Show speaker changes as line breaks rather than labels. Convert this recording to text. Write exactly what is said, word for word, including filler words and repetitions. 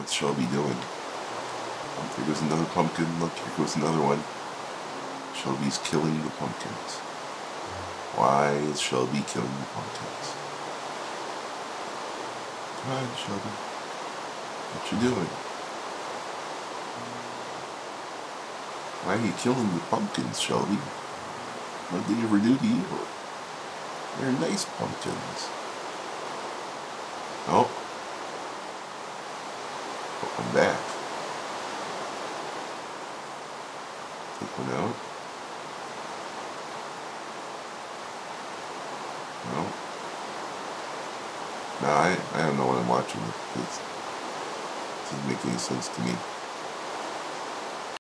What's Shelby doing? Oh, there goes another pumpkin. Look, here goes another one. Shelby's killing the pumpkins. Why is Shelby killing the pumpkins? Come on, Shelby. What you doing? Why are you killing the pumpkins, Shelby? What did they ever do to you? They're nice pumpkins. Oh. Oh, I'm back. Take one out. No. No, I, I don't know what I'm watching. It doesn't make any sense to me.